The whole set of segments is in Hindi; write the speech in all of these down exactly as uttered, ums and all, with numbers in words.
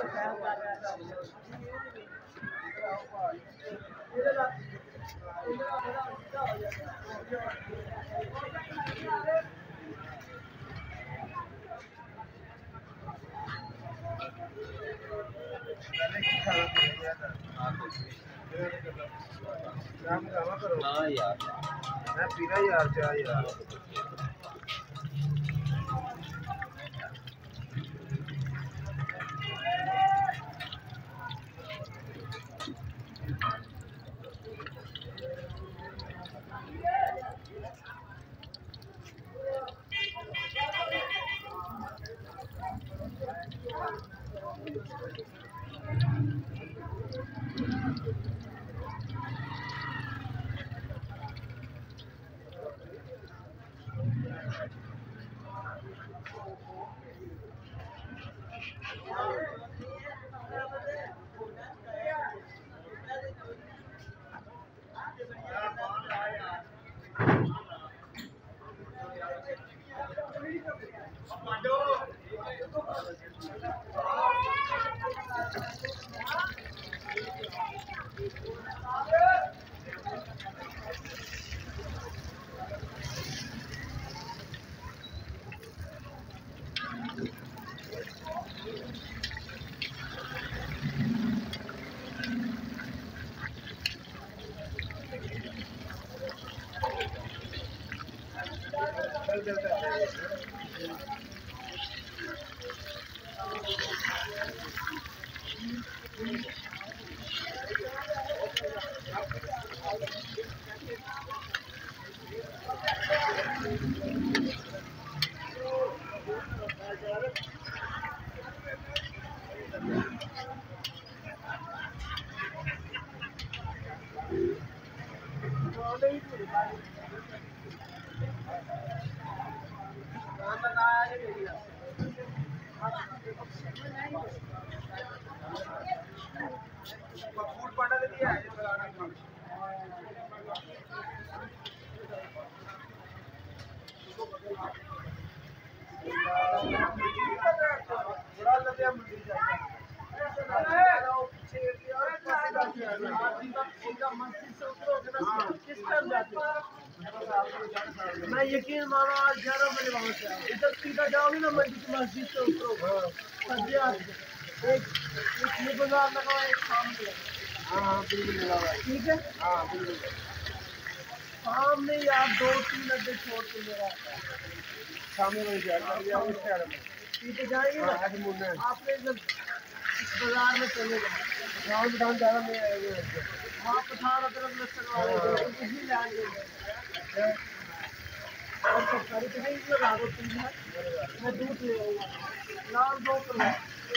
हाँ यार मैं पीना यार चाह यार मैं यकीन मानो आज ग्यारह बजे वहाँ से आया इधर सीधा जाओगे ना मंडी की मस्जिद से उतरो एक एक बाजार लगा हुआ एक सामने हाँ हाँ बिल्कुल लगा हुआ है ठीक है हाँ बिल्कुल सामने यार दो तीन अड्डे छोड़ के मेरा सामने वही शहर में सीधे जाएंगे ना आपने जब इस बाजार में चले जाए गाँव दुकान ज़्यादा में आएंगे वहाँ पठान तरफ लग कहीं जाएंगे और सरकारी कहीं लगा दो तुम मैं दूध ले आऊँगा लाल दो करो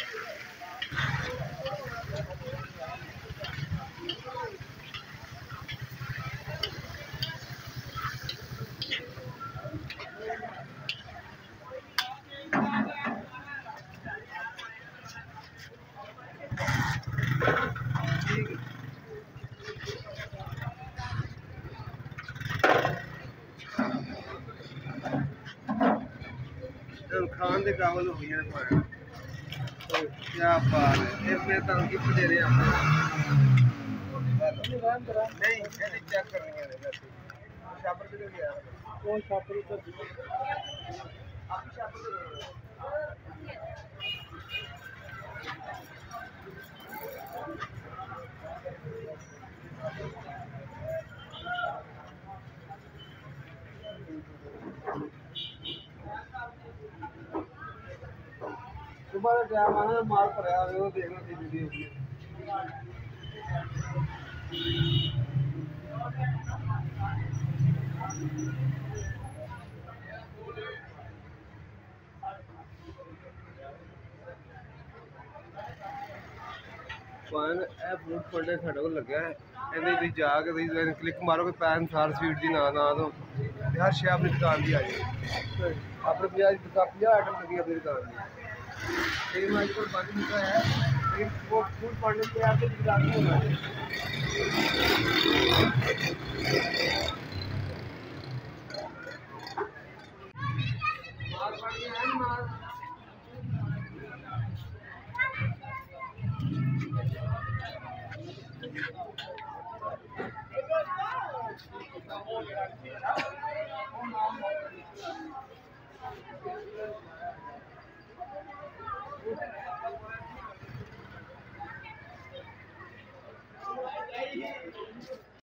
खान के काबल हो गए तो क्या बात है मैं तो गिफ्ट दे रहे हैं नहीं चेक करेंगे शापर पे गया कौन शापर पर सुबह का टाइम आना माल भरया वो देखना सी वीडियो पान ए फ्रूट फंडे साढ़े को लगे ये जाके क्लिक मारो पैन सार स्वीट की ना ना तो हर शे अपनी दुकान की आ जाए अपने पंजाह आइटम लगी अपनी दुकान की मैं अजकल बंद निकला है लेकिन वो फूड फंडे पे आपकी दुकान नहीं होना